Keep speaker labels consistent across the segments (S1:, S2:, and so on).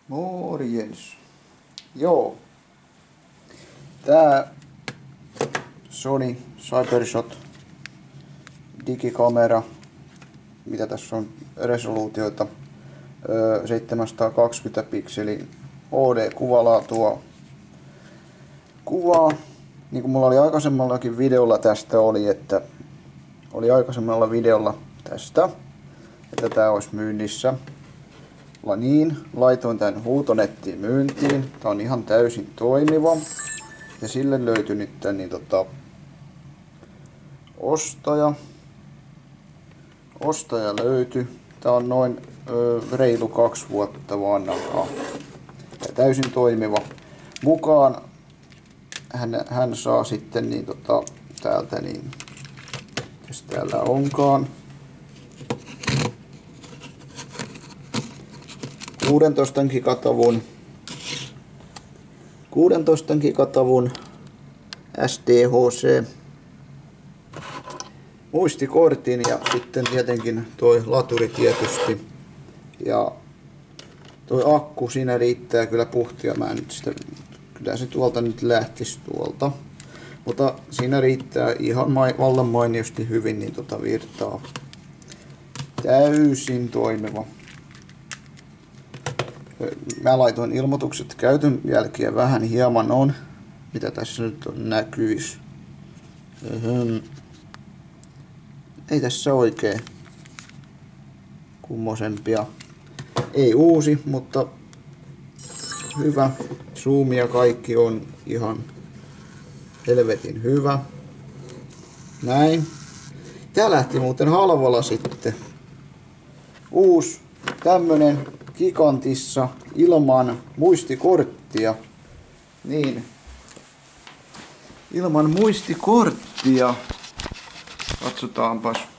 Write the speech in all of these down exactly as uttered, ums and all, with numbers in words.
S1: Morjens. Joo. Tää Sony Cybershot digikamera, mitä tässä on resoluutioita, seitsemänsataakaksikymmentä pikselin O D-kuvalaatua kuvaa. Niin kuin mulla oli aikaisemmallakin videolla tästä oli, että oli aikaisemmalla videolla tästä, että tää olisi myynnissä. Niin, laitoin tän huutonettiin myyntiin. Tää on ihan täysin toimiva. Ja sille löytyi nyt tän, niin tota, ostaja. Ostaja löytyi. Tää on noin ö, reilu kaksi vuotta vanhaa. Ja täysin toimiva. Mukaan hän, hän saa sitten niin tota, täältä niin, jos täällä onkaan, kuusitoista gigatavun kuusitoista gigatavun S D H C muistikortin ja sitten tietenkin toi laturi tietysti. Ja toi akku siinä riittää kyllä puhtia. Mä en nyt sitä, kyllä se tuolta nyt lähtisi tuolta. Mutta siinä riittää ihan vallan mainiosti hyvin niin tota virtaa. Täysin toimiva. Mä laitoin ilmoitukset käytön jälkeen vähän hieman on, mitä tässä nyt on näkyis. Ei tässä oikein kummosempia. Ei uusi, mutta hyvä. Zoom ja kaikki on ihan helvetin hyvä. Näin. Tää lähti muuten halvalla sitten. Uusi tämmönen gigantissa ilman muistikorttia. Niin. Ilman muistikorttia. Katsotaanpas.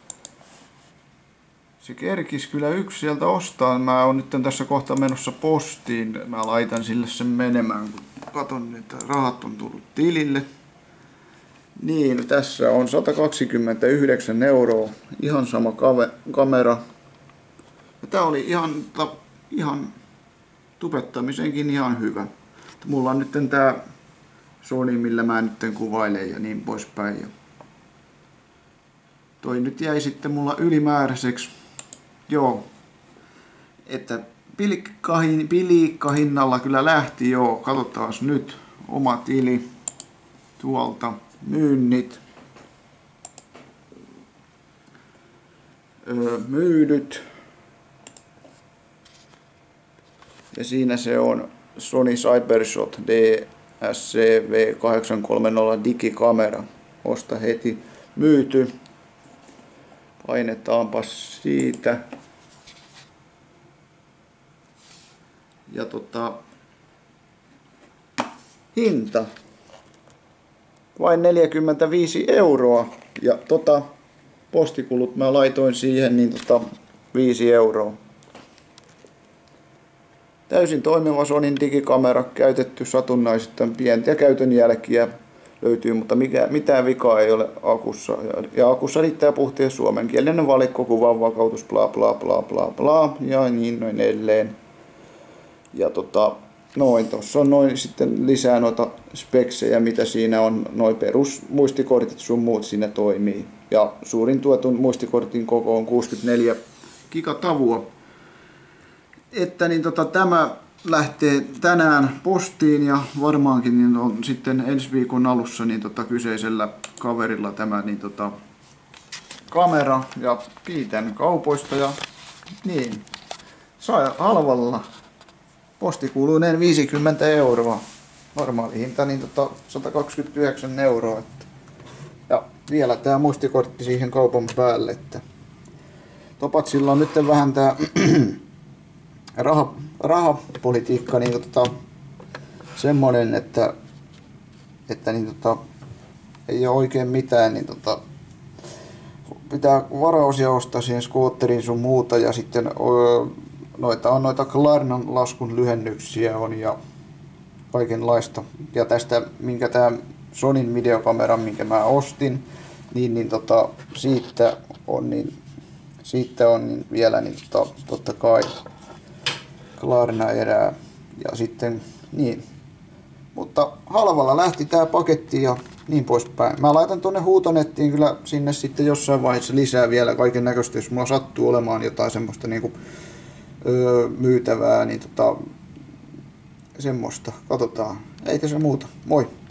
S1: Se kerkis kyllä yksi sieltä ostaa. Mä oon nyt tässä kohta menossa postiin. Mä laitan sille sen menemään, kun katon, että rahat on tullut tilille. Niin, tässä on sata kaksikymmentäyhdeksän euroa. Ihan sama kamera. Ja tää oli ihan, ihan tubettamisenkin ihan hyvä. Mulla on nyt tää Sony, millä mä nyt kuvailen ja niin poispäin. Ja toi nyt jäi sitten mulla ylimääräiseksi. Joo. Että pilikkahin, pilikkahinnalla kyllä lähti joo. Katsotaas nyt. Oma tili. Tuolta. Myynnit. Öö, myydyt. Ja siinä se on Sony Cybershot D S C V kahdeksan kolmekymmentä digikamera. Osta heti myyty. Painetaanpas siitä. Ja tota, hinta vain neljäkymmentäviisi euroa. Ja tota, postikulut mä laitoin siihen niin tota viisi euroa. Täysin toimiva Sonyn digikamera, käytetty satunnaisittain, pieniä käytön jälkiä löytyy, mutta mikä, mitään vikaa ei ole akussa. Ja, ja akussa riittää puhtia suomenkielinen valikko, kuvan vakautus, bla bla bla bla bla, ja niin noin edelleen. Ja tota, noin, tossa on noin sitten lisää noita speksejä, mitä siinä on, noin perusmuistikortit sun muut siinä toimii. Ja suurin tuetun muistikortin koko on kuusikymmentäneljä gigatavua. Että niin tota, tämä lähtee tänään postiin ja varmaankin niin on sitten ensi viikon alussa niin tota, kyseisellä kaverilla tämä niin tota, kamera ja kiitän kaupoista ja niin sai halvalla. Postikuluineen viisikymmentä euroa. Normaali hinta niin tota, sata kaksikymmentäyhdeksän euroa. Että. Ja vielä tämä muistikortti siihen kaupan päälle. Että. Topatsilla on nyt vähän tää Raha, rahapolitiikka niin tota, semmonen, että, että niin tota, ei ole oikein mitään, niin tota, pitää varaosia ostaa siihen skootteriin sun muuta ja sitten o, noita on noita Klarnan laskun lyhennyksiä on ja kaikenlaista. Ja tästä, minkä tää Sonyn videokamera, minkä mä ostin, niin, niin tota, siitä on, niin, siitä on niin vielä niin tota, totta kai Klarna erää ja sitten niin. Mutta halvalla lähti tää paketti ja niin poispäin. Mä laitan tuonne huutonettiin kyllä sinne sitten jossain vaiheessa lisää vielä kaiken näköistä, jos mulla sattuu olemaan jotain semmoista niinku, öö, myytävää, niin tota, semmoista. Katsotaan. Eikä se muuta. Moi!